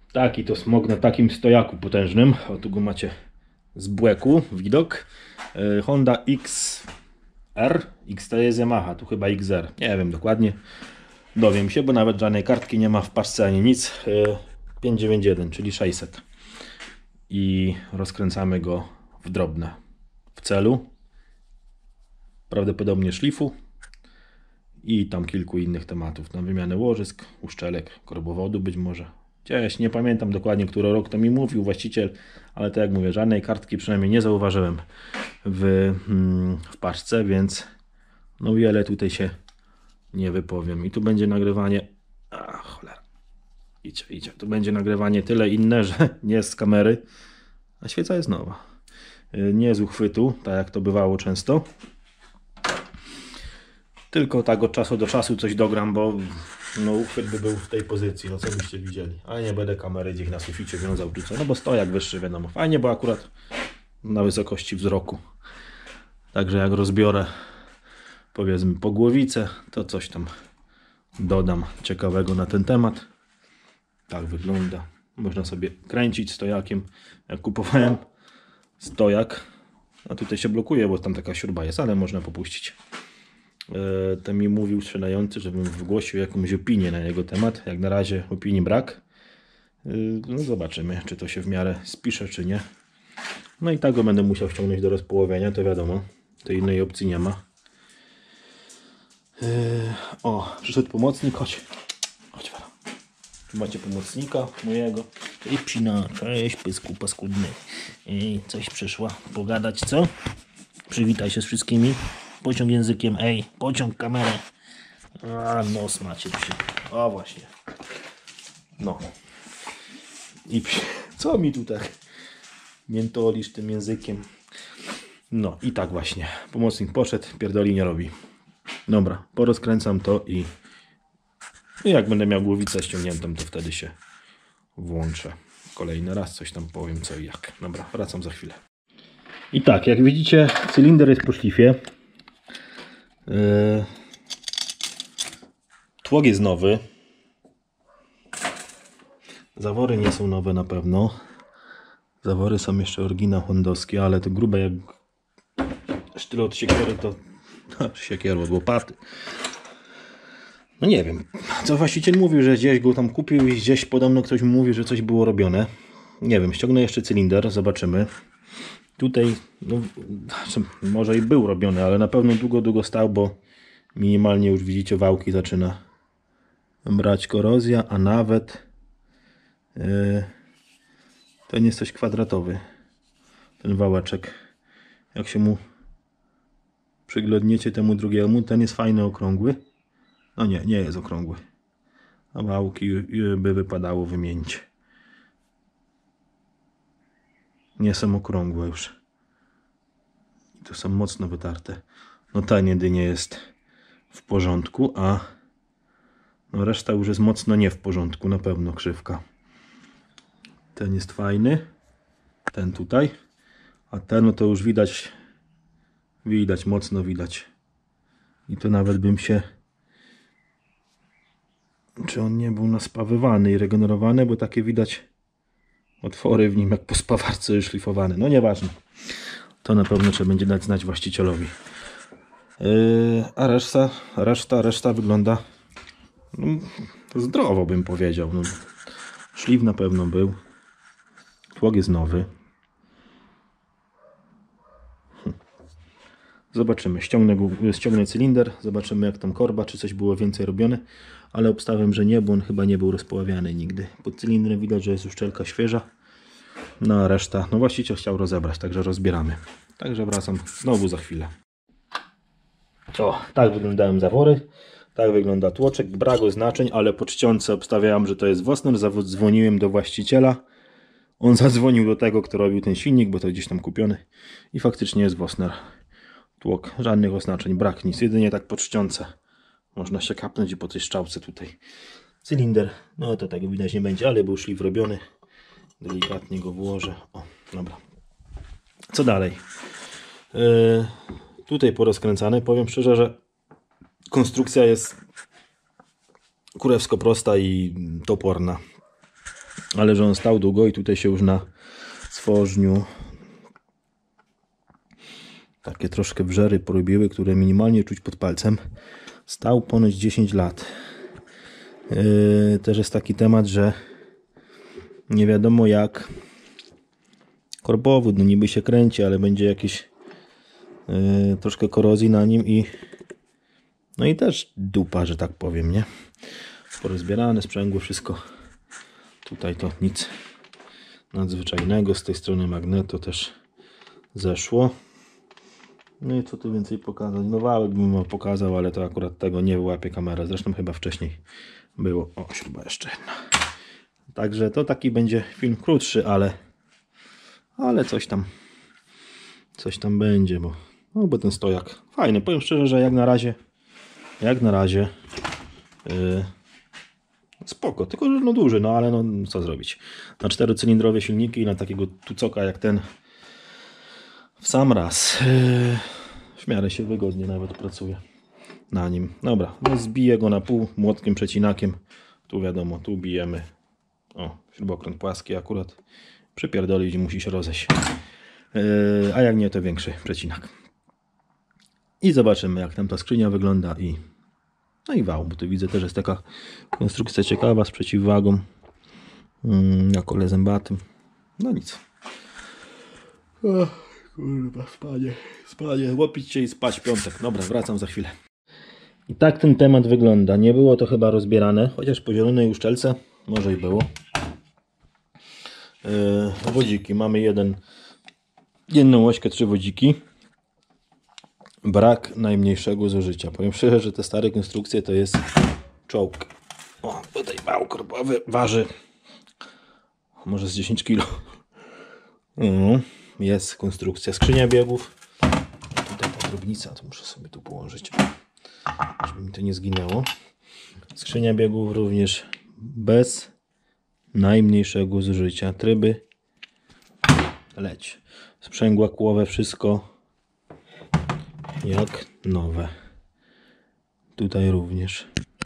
Taki to smog na takim stojaku potężnym. O, tu go macie z błeku widok. Honda XR. X to jest Yamaha, tu chyba XR. Nie wiem dokładnie. Dowiem się, bo nawet żadnej kartki nie ma w paczce ani nic. 591, czyli 600. I rozkręcamy go w drobne. W celu prawdopodobnie szlifu i tam kilku innych tematów. Na wymianę łożysk, uszczelek, korbowodu być może. Gdzieś nie pamiętam dokładnie, który rok to mi mówił właściciel, ale tak jak mówię, żadnej kartki przynajmniej nie zauważyłem w paczce, więc no wiele tutaj się nie wypowiem. I tu będzie nagrywanie. A cholera. Idzie. Tu będzie nagrywanie tyle inne, że nie z kamery. A świeca jest nowa. Nie z uchwytu, tak jak to bywało często. Tylko tak od czasu do czasu coś dogram, bo no uchwyt by był w tej pozycji, no co byście widzieli. Ale nie będę kamery gdzieś na suficie wiązał czy co, no bo stojak wyższy wiadomo. Fajnie, bo akurat na wysokości wzroku. Także jak rozbiorę powiedzmy po głowicę, to coś tam dodam ciekawego na ten temat. Tak wygląda. Można sobie kręcić stojakiem. Jak kupowałem stojak, a tutaj się blokuje, bo tam taka śruba jest, ale można popuścić. Ten mi mówił sprzedający, żebym wgłosił jakąś opinię na jego temat. Jak na razie opinii brak. No zobaczymy, czy to się w miarę spisze, czy nie. No i tak go będę musiał ściągnąć do rozpołowienia, to wiadomo. To innej opcji nie ma. O, przyszedł pomocnik, chodź. Tu macie pomocnika mojego. Cześć psina, cześć pysku paskudny. Coś przyszła pogadać, co? Przywitaj się z wszystkimi. Pociąg językiem, pociąg kamerę. A nos macie tu się. O właśnie. No. I co mi tu tak miętolisz tym językiem? No i tak właśnie. Pomocnik poszedł, pierdoli nie robi. Dobra, porozkręcam to i jak będę miał głowicę ściągniętą, to wtedy się włączę. Kolejny raz coś tam powiem co i jak. Dobra, wracam za chwilę. I tak, jak widzicie, cylinder jest po szlifie. Tłok jest nowy. Zawory nie są nowe na pewno. Zawory są jeszcze oryginał hondowskie, ale to grube jak sztylet od siekiery to... siekieru od łopaty. No nie wiem, co właściciel mówił, że gdzieś go tam kupił i gdzieś podobno ktoś mu mówi, że coś było robione. Nie wiem, ściągnę jeszcze cylinder, zobaczymy. Tutaj, no, może i był robiony, ale na pewno długo stał, bo minimalnie już widzicie wałki zaczyna brać korozja, a nawet ten jest coś kwadratowy, ten wałeczek. Jak się mu przyglądniecie temu drugiemu, ten jest fajny, okrągły. No nie jest okrągły. A wałki by wypadało wymienić. Nie są okrągłe już. I to są mocno wytarte. No ten jedynie jest w porządku, a no reszta już jest mocno nie w porządku. Na pewno krzywka. Ten jest fajny. Ten tutaj. A ten no to już widać. Mocno widać. I to nawet bym się... Czy on nie był naspawywany i regenerowany, bo takie widać otwory w nim jak po spawarce już szlifowane. No nieważne. To na pewno trzeba będzie dać znać właścicielowi. A reszta wygląda no, zdrowo, bym powiedział. No, szlif na pewno był. Tłok jest nowy. Zobaczymy. Ściągnę cylinder. Zobaczymy jak tam korba, czy coś było więcej robione. Ale obstawiam, że nie, bo on chyba nie był rozpoławiany nigdy. Pod cylindrem widać, że jest uszczelka świeża. No a reszta, no właściciel chciał rozebrać, także rozbieramy. Także wracam znowu za chwilę. O, tak wyglądają zawory. Tak wygląda tłoczek. Brak oznaczeń, ale po czcionce obstawiałem, że to jest Wosner. Zadzwoniłem do właściciela. On zadzwonił do tego, kto robił ten silnik, bo to gdzieś tam kupiony. I faktycznie jest Wosner. Tłok, żadnych oznaczeń, brak nic. Jedynie tak po czcionce. Można się kapnąć i po tej strzałce tutaj. Cylinder, no to tego widać nie będzie, ale był szlif robiony. Delikatnie go włożę. O, dobra. Co dalej? Tutaj porozkręcane. Powiem szczerze, że konstrukcja jest kurewsko prosta i toporna. ale że on stał długo i tutaj się już na stworzniu takie troszkę wrzery porobiły, które minimalnie czuć pod palcem. Stał ponoć 10 lat. Też jest taki temat, że nie wiadomo jak korbowód, no niby się kręci, ale będzie jakieś troszkę korozji na nim i no i też dupa, że tak powiem, nie? Porozbierane, sprzęgło, wszystko. Tutaj to nic nadzwyczajnego. Z tej strony magneto też zeszło. No i co tu więcej pokazać? No wałek bym pokazał, ale to akurat tego nie wyłapie kamera. Zresztą chyba wcześniej było. O, śruba jeszcze jedna. Także to taki będzie film krótszy, ale coś tam będzie, bo ten stojak fajny. Powiem szczerze, że jak na razie spoko, tylko że no duży, no ale no co zrobić. Na 4-cylindrowe silniki i na takiego tucoka jak ten w sam raz w miarę się wygodnie nawet pracuje na nim. Dobra, no zbiję go na pół młotkiem, przecinakiem. Tu wiadomo, tu bijemy. O, śrubokręt płaski akurat. Przypierdolić i musi się rozejść. A jak nie, to większy przecinak. I zobaczymy, jak tam ta skrzynia wygląda no i wał, bo tu widzę też jest taka konstrukcja ciekawa z przeciwwagą na kole zębatym. No nic. Kurwa, spanie, łopić się i spać piątek. Dobra, wracam za chwilę. I tak ten temat wygląda. Nie było to chyba rozbierane, chociaż po zielonej uszczelce może i było. Wodziki. Mamy jedną łośkę, 3 wodziki. Brak najmniejszego zużycia. Powiem szczerze, że te stare konstrukcje to jest czołg. O, tutaj wał korbowy waży może z 10 kg. Jest konstrukcja, skrzynia biegów. Tutaj ta drobnica, to muszę sobie tu położyć, żeby mi to nie zginęło. Skrzynia biegów również bez najmniejszego zużycia. Tryby leć. Sprzęgła kłowe, wszystko jak nowe. Tutaj również.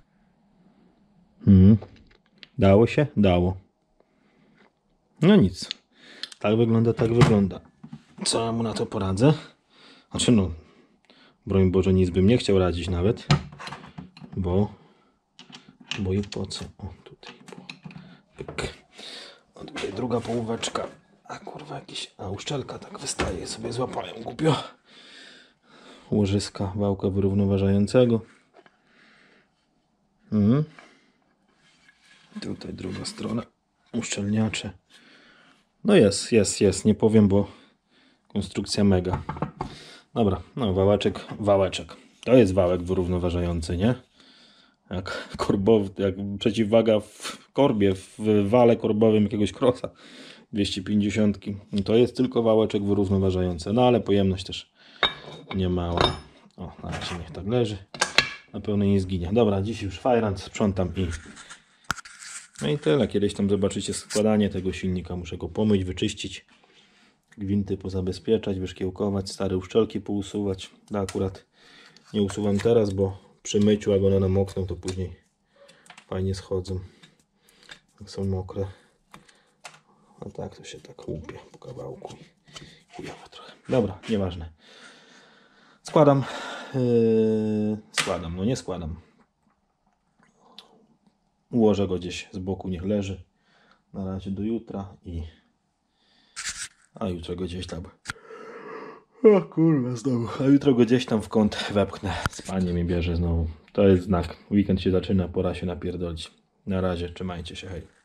Dało się? Dało. No nic. Tak wygląda, tak wygląda. Co ja mu na to poradzę? Znaczy no, broń Boże, nic bym nie chciał radzić nawet. Bo i po co? O, tutaj. Pyk. O, tutaj druga połóweczka. A kurwa uszczelka tak wystaje. Sobie złapałem głupio. Łożyska wałka wyrównoważającego. Tutaj druga strona. Uszczelniacze. No jest. Nie powiem, bo konstrukcja mega. Dobra, no wałeczek. To jest wałek wyrównoważający, nie? Jak korbowy, jak przeciwwaga w korbie, w wale korbowym jakiegoś krosa 250. To jest tylko wałeczek wyrównoważający. No ale pojemność też nie mała. O, na razie niech tak leży. Na pewno nie zginie. Dobra, dziś już fajrant, sprzątam i... No i tyle. Kiedyś tam zobaczycie składanie tego silnika. Muszę go pomyć, wyczyścić. Gwinty pozabezpieczać, wyszkiełkować, stare uszczelki pousuwać. No akurat nie usuwam teraz, bo przy myciu, jak one namokną, to później fajnie schodzą. Jak są mokre. A tak to się tak łupie po kawałku. Chujowo trochę. Dobra, nieważne. Składam. No nie składam. Ułożę go gdzieś z boku, niech leży. Na razie do jutra a jutro go gdzieś tam. O kurwa, znowu. A jutro go gdzieś tam w kąt wepchnę. Spanie mnie bierze znowu. To jest znak. Weekend się zaczyna, pora się napierdolić. Na razie, trzymajcie się, hej.